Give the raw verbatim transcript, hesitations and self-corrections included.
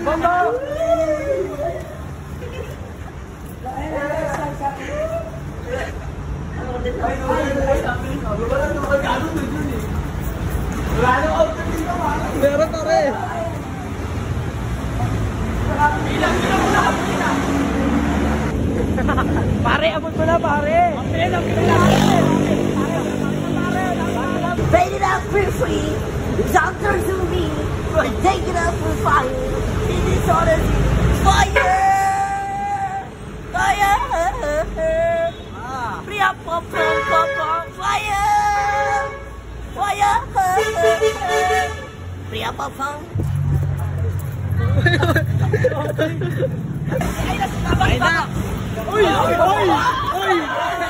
Bomba! Meron pa rin. Pare, abot mo na pare. Paid it out for free. Doctor to me. Take it up for fire. It is on a fire. Fire. Fire. Fire. Fire. Fire. Fire. Ay, na! Uy! Uy! Uy!